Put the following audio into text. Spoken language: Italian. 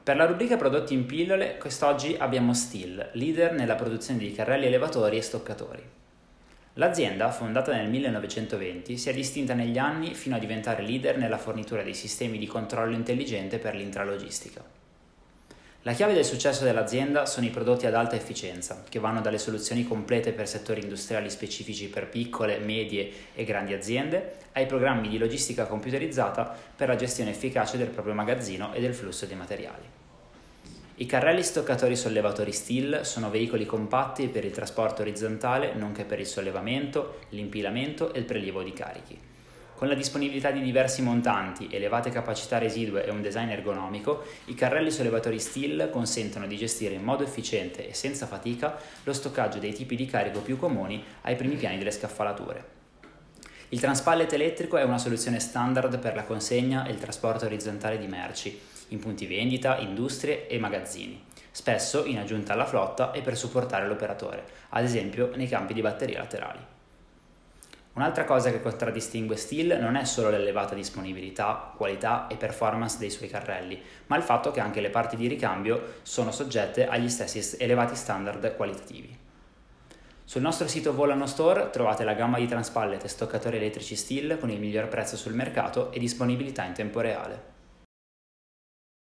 Per la rubrica prodotti in pillole, quest'oggi abbiamo STILL, leader nella produzione di carrelli elevatori e stoccatori. L'azienda, fondata nel 1920, si è distinta negli anni fino a diventare leader nella fornitura dei sistemi di controllo intelligente per l'intralogistica. La chiave del successo dell'azienda sono i prodotti ad alta efficienza, che vanno dalle soluzioni complete per settori industriali specifici per piccole, medie e grandi aziende, ai programmi di logistica computerizzata per la gestione efficace del proprio magazzino e del flusso dei materiali. I carrelli stoccatori sollevatori STILL sono veicoli compatti per il trasporto orizzontale, nonché per il sollevamento, l'impilamento e il prelievo di carichi. Con la disponibilità di diversi montanti, elevate capacità residue e un design ergonomico, i carrelli sollevatori STILL consentono di gestire in modo efficiente e senza fatica lo stoccaggio dei tipi di carico più comuni ai primi piani delle scaffalature. Il transpallet elettrico è una soluzione standard per la consegna e il trasporto orizzontale di merci, in punti vendita, industrie e magazzini, spesso in aggiunta alla flotta e per supportare l'operatore, ad esempio nei campi di batterie laterali. Un'altra cosa che contraddistingue STILL non è solo l'elevata disponibilità, qualità e performance dei suoi carrelli, ma il fatto che anche le parti di ricambio sono soggette agli stessi elevati standard qualitativi. Sul nostro sito Volano Store trovate la gamma di transpallet e stoccatori elettrici STILL con il miglior prezzo sul mercato e disponibilità in tempo reale.